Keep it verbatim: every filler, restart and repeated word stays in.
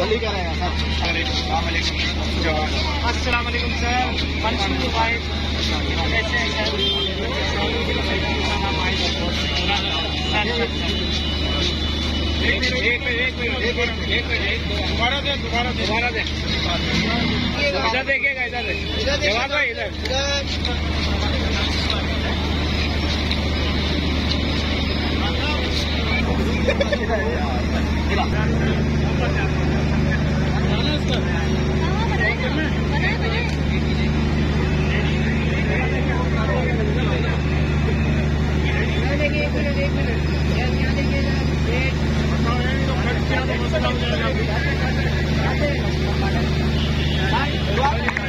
السلام علیکم سر. منصور بھائی کیسے ہیں سر؟ دوبارہ دیں دوبارہ دوبارہ دیں ادھر دیکھیے گا ادھر جواب بھائی ادھر ایک منٹ